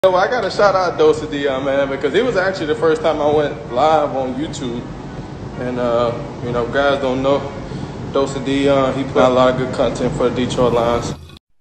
Well, I got to shout out Dose Dion, man, because it was actually the first time I went live on YouTube. And, guys don't know, Dose Dion, he put out a lot of good content for the Detroit Lions.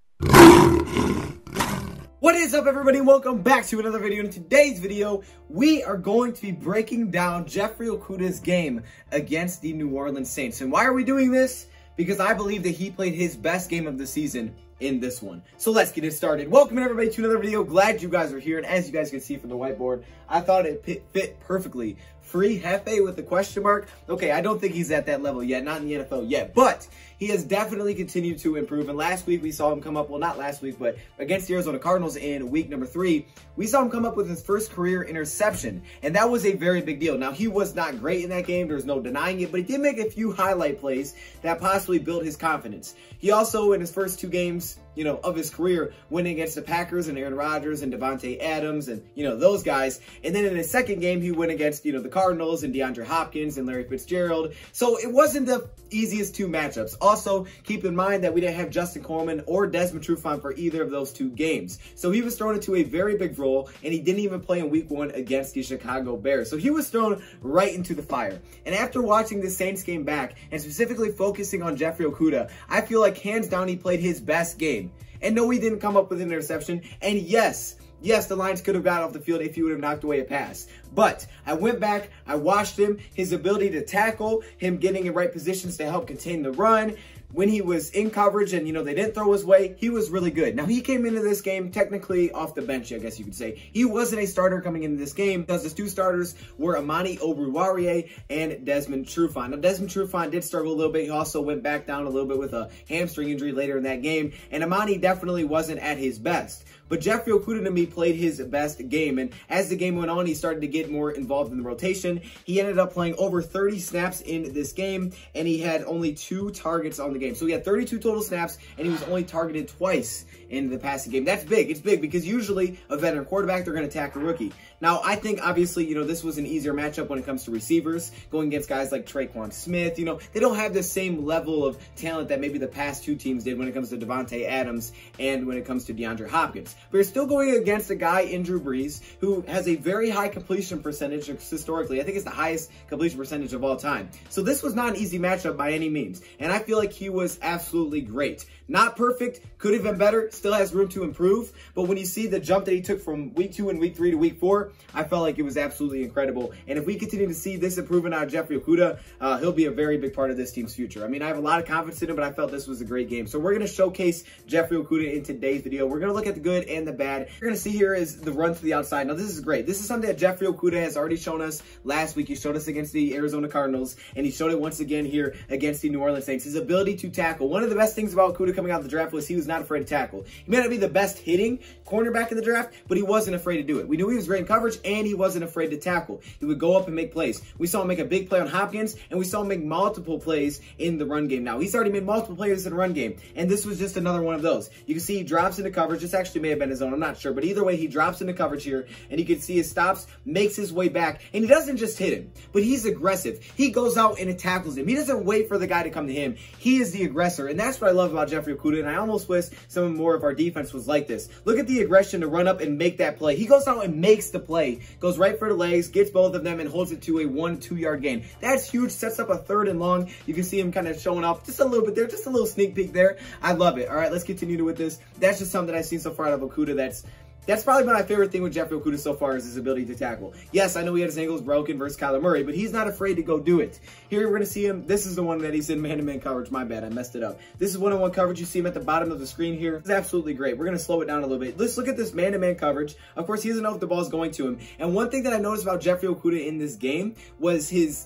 What is up, everybody? Welcome back to another video. In today's video, we are going to be breaking down Jeffrey Okudah's game against the New Orleans Saints. And why are we doing this? Because I believe that he played his best game of the season in this one. So let's get it started. Welcome everybody to another video. Glad you guys are here. And as you guys can see from the whiteboard, I thought it fit perfectly. Free Hefe with the question mark. Okay, I don't think he's at that level yet, not in the NFL yet, but he has definitely continued to improve. And last week we saw him come up, well, not last week, but against the Arizona Cardinals in week number 3, we saw him come up with his first career interception. And that was a very big deal. Now, he was not great in that game. There's no denying it, but he did make a few highlight plays that possibly built his confidence. He also, in his first 2 games, of his career, winning against the Packers and Aaron Rodgers and Davante Adams and, those guys. And then in his second game, he went against, the Cardinals and DeAndre Hopkins and Larry Fitzgerald. So it wasn't the easiest 2 matchups. Also, keep in mind that we didn't have Justin Coleman or Desmond Trufant for either of those 2 games. So he was thrown into a very big role, and he didn't even play in week 1 against the Chicago Bears. So he was thrown right into the fire. And after watching the Saints game back, and specifically focusing on Jeffrey Okudah, I feel like hands down he played his best game. And no, he didn't come up with an interception. And yes, the Lions could have got off the field if he would have knocked away a pass. But I went back, I watched him, his ability to tackle, him getting in right positions to help contain the run. When he was in coverage and, they didn't throw his way, he was really good. Now, he came into this game technically off the bench, I guess you could say. He wasn't a starter coming into this game because his 2 starters were Amani Oruwariye and Desmond Trufant. Now, Desmond Trufant did struggle a little bit. He also went back down a little bit with a hamstring injury later in that game. And Amani definitely wasn't at his best. But Jeffrey Okudah, to me, played his best game. And as the game went on, he started to get more involved in the rotation. He ended up playing over 30 snaps in this game, and he had only 2 targets on the game. So he had 32 total snaps, and he was only targeted twice in the passing game. That's big. It's big because usually a veteran quarterback, they're going to attack a rookie. Now, I think, obviously, this was an easier matchup when it comes to receivers, going against guys like Traquan Smith. They don't have the same level of talent that maybe the past 2 teams did when it comes to Davante Adams and when it comes to DeAndre Hopkins. But you're still going against a guy in Drew Brees who has a very high completion percentage historically. I think it's the highest completion percentage of all time. So this was not an easy matchup by any means. And I feel like he was absolutely great. Not perfect, could have been better, still has room to improve. But when you see the jump that he took from week 2 and week 3 to week 4, I felt like it was absolutely incredible. And if we continue to see this improvement out of Jeffrey Okudah, he'll be a very big part of this team's future. I mean, I have a lot of confidence in him, but I felt this was a great game. So we're going to showcase Jeffrey Okudah in today's video. We're going to look at the good and the bad. We're going to see here is the run to the outside. Now, this is great. This is something that Jeffrey Okudah has already shown us last week. He showed us against the Arizona Cardinals, and he showed it once again here against the New Orleans Saints. His ability to tackle. One of the best things about Okudah coming out of the draft was he was not afraid to tackle. He may not be the best hitting cornerback in the draft, but he wasn't afraid to do it. We knew he was great in coverage, and he wasn't afraid to tackle. He would go up and make plays. We saw him make a big play on Hopkins, and we saw him make multiple plays in the run game. Now, he's already made multiple plays in the run game, and this was just another one of those. You can see he drops into coverage. This actually may have been his own. I'm not sure, but either way, he drops into coverage here, and you can see his stops, makes his way back, and he doesn't just hit him, but he's aggressive. He goes out and it tackles him. He doesn't wait for the guy to come to him. He is the aggressor, and that's what I love about Jeffrey Okudah, and I almost wish some more of our defense was like this. Look at the aggression to run up and make that play. He goes out and makes the play, goes right for the legs, gets both of them, and holds it to a 1-2 yard gain. That's huge, sets up a 3rd and long. You can see him kind of showing off just a little bit there, just a little sneak peek there. I love it. All right, let's continue with this. That's just something that I've seen so far out of Okudah that's probably been my favorite thing with Jeffrey Okudah so far is his ability to tackle. Yes, I know he had his ankles broken versus Kyler Murray, but he's not afraid to go do it. Here we're going to see him. This is the one that he's in man-to-man coverage. My bad, I messed it up. This is one-on-one coverage. You see him at the bottom of the screen here. It's absolutely great. We're going to slow it down a little bit. Let's look at this man-to-man coverage. Of course, he doesn't know if the ball's going to him. And one thing that I noticed about Jeffrey Okudah in this game was his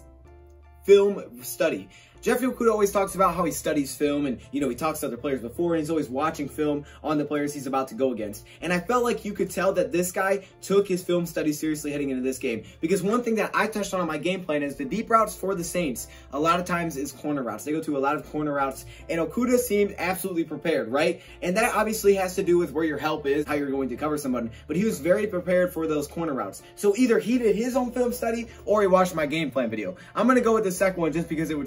film study. Jeffrey Okudah always talks about how he studies film and, he talks to other players before, and he's always watching film on the players he's about to go against. And I felt like you could tell that this guy took his film study seriously heading into this game. Because one thing that I touched on my game plan is the deep routes for the Saints a lot of times is corner routes. They go to a lot of corner routes, and Okudah seemed absolutely prepared, right? And that obviously has to do with where your help is, how you're going to cover someone. But he was very prepared for those corner routes. So either he did his own film study or he watched my game plan video. I'm going to go with the second one just because it would sound awesome.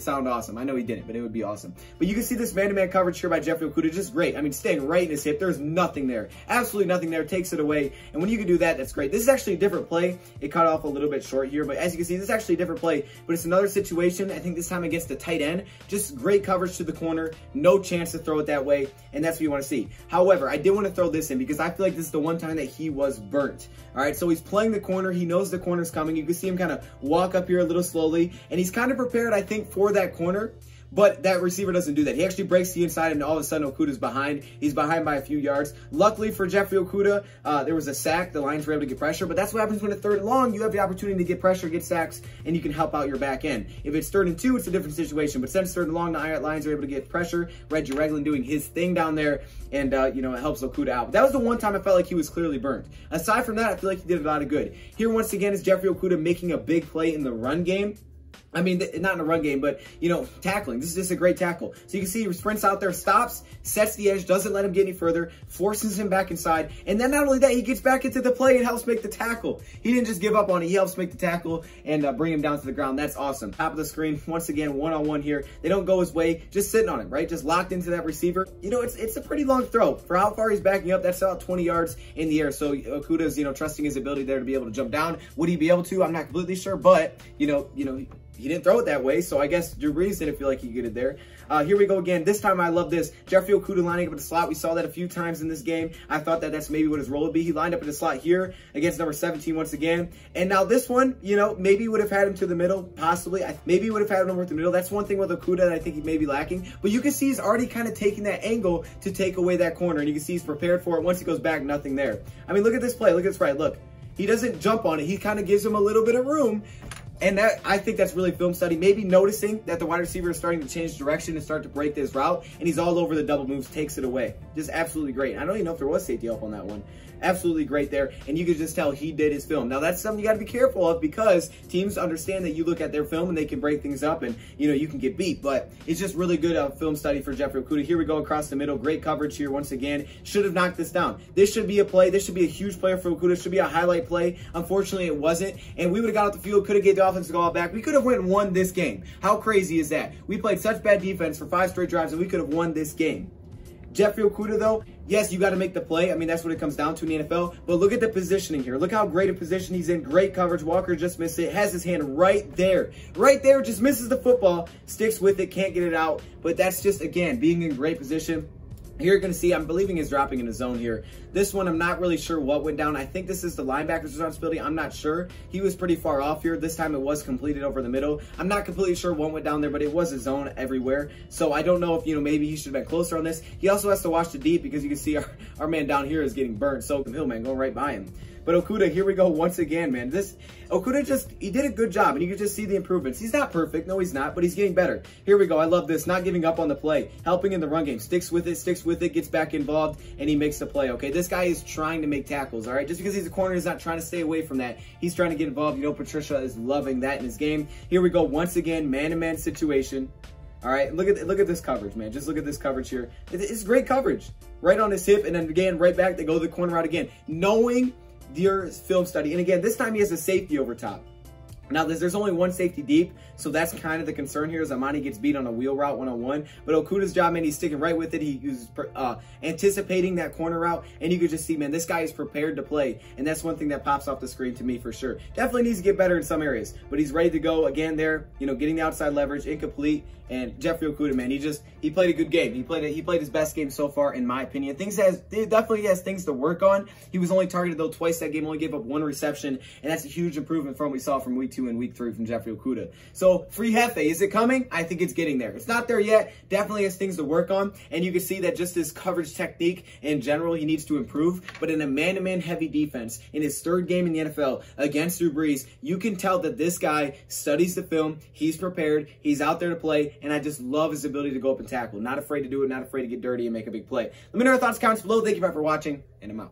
awesome. I know he didn't, but it would be awesome. But you can see this man-to-man coverage here by Jeffrey Okudah, just great. I mean, staying right in his hip. There's nothing there. Absolutely nothing there. Takes it away. And when you can do that, that's great. This is actually a different play. It cut off a little bit short here, but as you can see, this is actually a different play, but it's another situation. I think this time against the tight end. Just great coverage to the corner. No chance to throw it that way, and that's what you want to see. However, I did want to throw this in because I feel like this is the one time that he was burnt. All right, so he's playing the corner. He knows the corner's coming. You can see him kind of walk up here a little slowly, and he's kind of prepared, I think, for that corner. But that receiver doesn't do that. He actually breaks the inside, and all of a sudden Okudah's behind. He's behind by a few yards. Luckily for Jeffrey Okudah, there was a sack. The Lions were able to get pressure, but that's what happens when it's 3rd and long. You have the opportunity to get pressure, get sacks, and you can help out your back end. If it's 3rd and 2, it's a different situation. But since 3rd and long, the Lions are able to get pressure. Reggie Ragland doing his thing down there, and you know, it helps Okudah out. But that was the one time I felt like he was clearly burnt. Aside from that, I feel like he did a lot of good. Here once again is Jeffrey Okudah making a big play in the run game. I mean, not in a run game, but, you know, tackling. This is just a great tackle. So you can see he sprints out there, stops, sets the edge, doesn't let him get any further, forces him back inside. And then not only that, he gets back into the play and helps make the tackle. He didn't just give up on it. He helps make the tackle and bring him down to the ground. That's awesome. Top of the screen, once again, one-on-one here. They don't go his way, just sitting on him, right? Just locked into that receiver. You know, it's a pretty long throw. For how far he's backing up, that's about 20 yards in the air. So Okudah's, you know, trusting his ability there to be able to jump down. Would he be able to? I'm not completely sure, but, you know, he didn't throw it that way, so I guess Drew Brees didn't feel like he could get it there. Here we go again. This time I love this. Jeffrey Okudah lining up in the slot. We saw that a few times in this game. I thought that that's maybe what his role would be. He lined up in the slot here against number 17 once again. And now this one, you know, maybe would have had him to the middle, possibly. Maybe would have had him over to the middle. That's one thing with Okudah that I think he may be lacking. But you can see he's already kind of taking that angle to take away that corner. And you can see he's prepared for it. Once he goes back, nothing there. I mean, look at this play. Look at this right. Look. He doesn't jump on it. He kind of gives him a little bit of room. And that, I think that's really film study. Maybe noticing that the wide receiver is starting to change direction and start to break this route, and he's all over the double moves, takes it away. Just absolutely great. I don't even know if there was safety help on that one. Absolutely great there, and you could just tell he did his film. Now, that's something you got to be careful of because teams understand that you look at their film and they can break things up and, you know, you can get beat. But it's just really good film study for Jeffrey Okudah. Here we go across the middle. Great coverage here once again. Should have knocked this down. This should be a play. This should be a huge player for Okudah. Should be a highlight play. Unfortunately, it wasn't, and we would have got off the field, could have get the offense to go out back. We could have went and won this game. How crazy is that? We played such bad defense for 5 straight drives, and we could have won this game. Jeffrey Okudah, though, yes, you got to make the play. I mean, that's what it comes down to in the NFL. But look at the positioning here. Look how great a position he's in. Great coverage. Walker just missed it. Has his hand right there. Right there. Just misses the football. Sticks with it. Can't get it out. But that's just, again, being in great position. Here you're going to see, I'm believing he's dropping in the zone here. This one, I'm not really sure what went down. I think this is the linebacker's responsibility. I'm not sure. He was pretty far off here. This time it was completed over the middle. I'm not completely sure what went down there, but it was a zone everywhere. So I don't know if, you know, maybe he should have been closer on this. He also has to watch the deep because you can see our man down here is getting burnt. So Hillman going right by him. But Okudah, here we go once again, man. Okudah he did a good job, and you can just see the improvements. He's not perfect. No, he's not, but he's getting better. Here we go. I love this. Not giving up on the play. Helping in the run game. Sticks with it, gets back involved, and he makes the play, okay? This guy is trying to make tackles, all right? Just because he's a corner, he's not trying to stay away from that. He's trying to get involved. You know, Patricia is loving that in his game. Here we go once again, man-to-man situation. All right, look at this coverage, man. Just look at this coverage here. It's great coverage. Right on his hip, and then again, right back. They go the corner route again. Knowing your film study. And again, this time he has a safety over top. Now, there's only one safety deep, so that's kind of the concern here as Amani gets beat on a wheel route one-on-one. But Okudah's job, man, he's sticking right with it. He was anticipating that corner route, and you could just see, man, this guy is prepared to play. And that's one thing that pops off the screen to me for sure. Definitely needs to get better in some areas, but he's ready to go again there, you know, getting the outside leverage, incomplete. And Jeffrey Okudah, man, he played a good game. He played his best game so far, in my opinion. He definitely has things to work on. He was only targeted, though, twice that game, only gave up 1 reception, and that's a huge improvement from what we saw from week 2 and week 3 from Jeffrey Okudah. So, free Hefe, is it coming? I think it's getting there. It's not there yet. Definitely has things to work on, and you can see that just his coverage technique in general, he needs to improve. But in a man-to-man heavy defense, in his 3rd game in the NFL against Drew Brees, you can tell that this guy studies the film. He's prepared. He's out there to play. And I just love his ability to go up and tackle. Not afraid to do it, not afraid to get dirty and make a big play. Let me know your thoughts, comments below. Thank you for watching, and I'm out.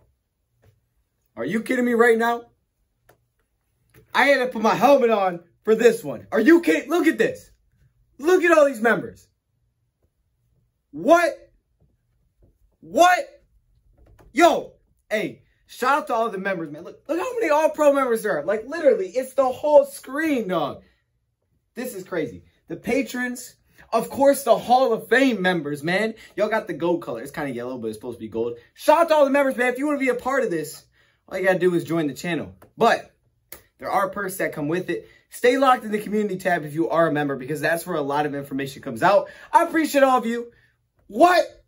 Are you kidding me right now? I had to put my helmet on for this one. Are you kidding? Look at this. Look at all these members. What? Yo, hey, shout out to all the members, man. Look how many All-Pro members there are. Like, literally, it's the whole screen, dog. This is crazy. the patrons, of course, the Hall of Fame members, man. Y'all got the gold color. It's kind of yellow, but it's supposed to be gold. Shout out to all the members, man. If you want to be a part of this, all you got to do is join the channel. But there are perks that come with it. Stay locked in the community tab if you are a member, because that's where a lot of information comes out. I appreciate all of you. What?